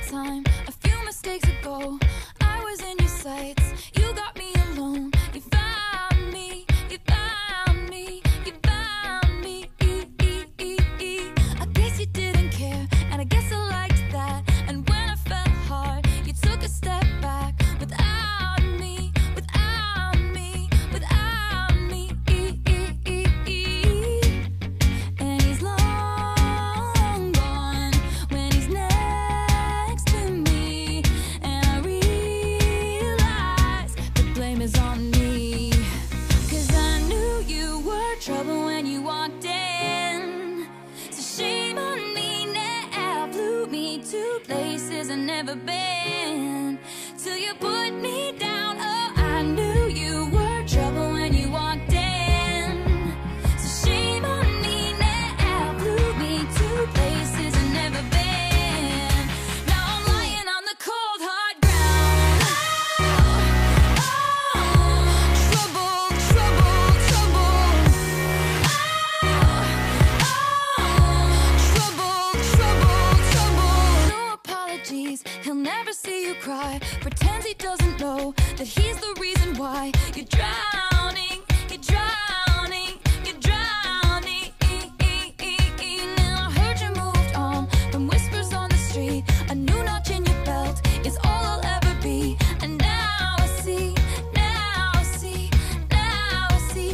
time, a few mistakes ago, I was in your sights. You got me alone. You found me. You found me. You found me. I guess you didn't care, and I guess I liked that. And when I fell hard, you took a step back. Without me, without me, without me. And he's long gone when he's next to me. And I realize the blame is on me. 'Cause I knew you were trouble when you walked in. So shame on me now, flew me to places I've never been. Till you put me down, oh, I knew you were trouble when you walked in. So shame on me now, flew me to places I've never been. Now I'm lying on the cold hard ground. Trouble, trouble, trouble. Trouble, trouble, trouble. No apologies, he'll never see you cry. Pretends he doesn't know that he's the reason why you're drowning, you're drowning, you're drowning. Now I heard you moved on from whispers on the street. A new notch in your belt is all I'll ever be. And now I see, now I see, now I see.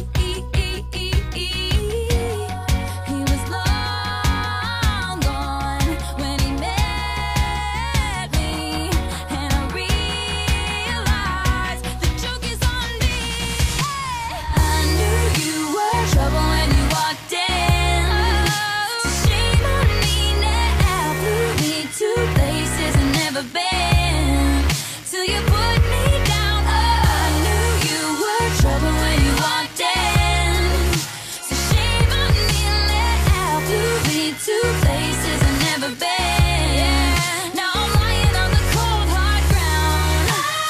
He was long gone when he met me. And I realized the joke is on me. I knew you were trouble when you walked in. So shame on me now, flew me to places I've never been. Till you put me down, oh, I knew you were trouble when you walked in. So shame on me now, flew me to places I've never been. Now I'm lying on the cold hard ground.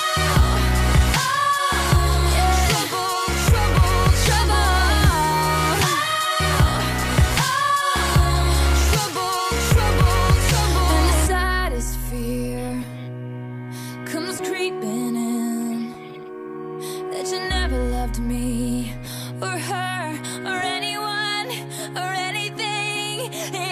Trouble, trouble, trouble. Trouble, trouble, trouble. And the saddest fear comes creeping in, that you never loved me or her or anyone or anything.